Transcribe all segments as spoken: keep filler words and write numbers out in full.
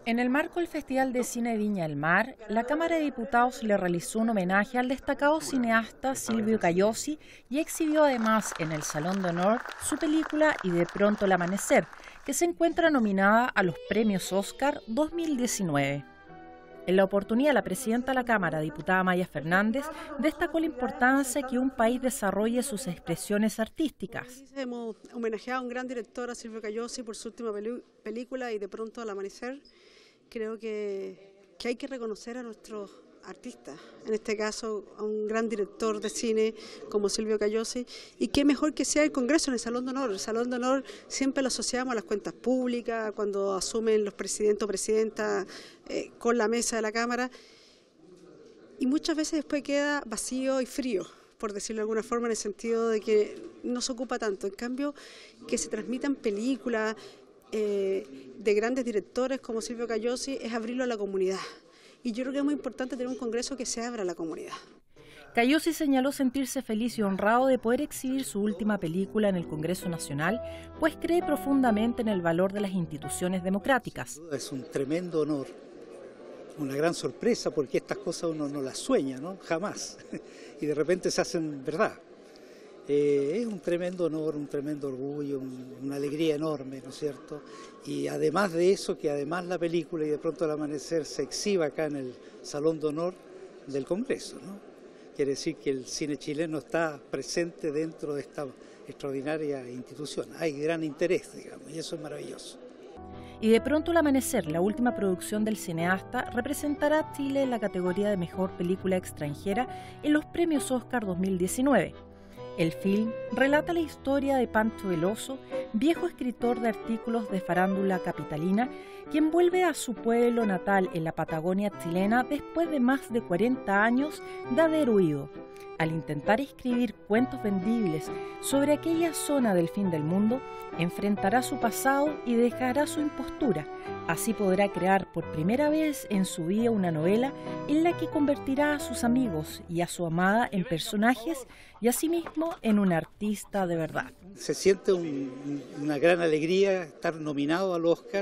En el marco del Festival de Cine Viña del Mar, la Cámara de Diputados le realizó un homenaje al destacado cineasta Silvio Cayosi y exhibió además en el Salón de Honor su película Y de pronto el amanecer, que se encuentra nominada a los premios Oscar dos mil diecinueve. En la oportunidad, la presidenta de la Cámara, diputada Maya Fernández, destacó la importancia que un país desarrolle sus expresiones artísticas. Hemos homenajeado a un gran director, a Silvio Cayosi, por su última película Y de pronto al amanecer. Creo que, que hay que reconocer a nuestros artistas, en este caso a un gran director de cine como Silvio Cayosi, y qué mejor que sea el Congreso en el Salón de Honor. El Salón de Honor siempre lo asociamos a las cuentas públicas, cuando asumen los presidentes o presidentas eh, con la mesa de la Cámara, y muchas veces después queda vacío y frío, por decirlo de alguna forma, en el sentido de que no se ocupa tanto. En cambio, que se transmitan películas eh, de grandes directores como Silvio Cayosi es abrirlo a la comunidad. Y yo creo que es muy importante tener un congreso que se abra a la comunidad. Cayosi señaló sentirse feliz y honrado de poder exhibir su última película en el Congreso Nacional, pues cree profundamente en el valor de las instituciones democráticas. Es un tremendo honor, una gran sorpresa, porque estas cosas uno no las sueña, ¿no? Jamás, y de repente se hacen verdad. Eh, es un tremendo honor, un tremendo orgullo, un, una alegría enorme, ¿no es cierto? Y además de eso, que además la película Y de pronto al amanecer se exhiba acá en el Salón de Honor del Congreso, ¿no? Quiere decir que el cine chileno está presente dentro de esta extraordinaria institución. Hay gran interés, digamos, y eso es maravilloso. Y de pronto el amanecer, la última producción del cineasta, representará a Chile en la categoría de Mejor Película Extranjera en los premios Oscar dos mil diecinueve. El film relata la historia de Pancho Veloso, viejo escritor de artículos de farándula capitalina, quien vuelve a su pueblo natal en la Patagonia chilena después de más de cuarenta años de haber huido. Al intentar escribir cuentos vendibles sobre aquella zona del fin del mundo, enfrentará su pasado y dejará su impostura. Así podrá crear por primera vez en su vida una novela en la que convertirá a sus amigos y a su amada en personajes y asimismo en un artista de verdad. Se siente un, una gran alegría estar nominado al Oscar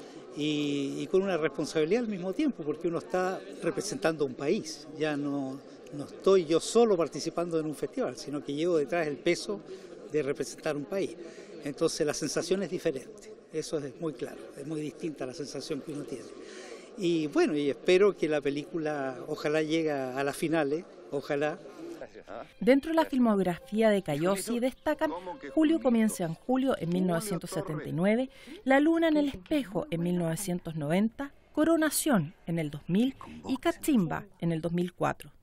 y, y con una responsabilidad al mismo tiempo, porque uno está representando a un país, ya no... No estoy yo solo participando en un festival, sino que llevo detrás el peso de representar un país. Entonces la sensación es diferente, eso es muy claro, es muy distinta a la sensación que uno tiene. Y bueno, y espero que la película ojalá llegue a las finales, ojalá. Dentro de la filmografía de Cayosi destacan Julio comienza en julio en mil novecientos setenta y nueve, La luna en el espejo en mil novecientos noventa, Coronación en el dos mil y Cachimba en el dos mil cuatro.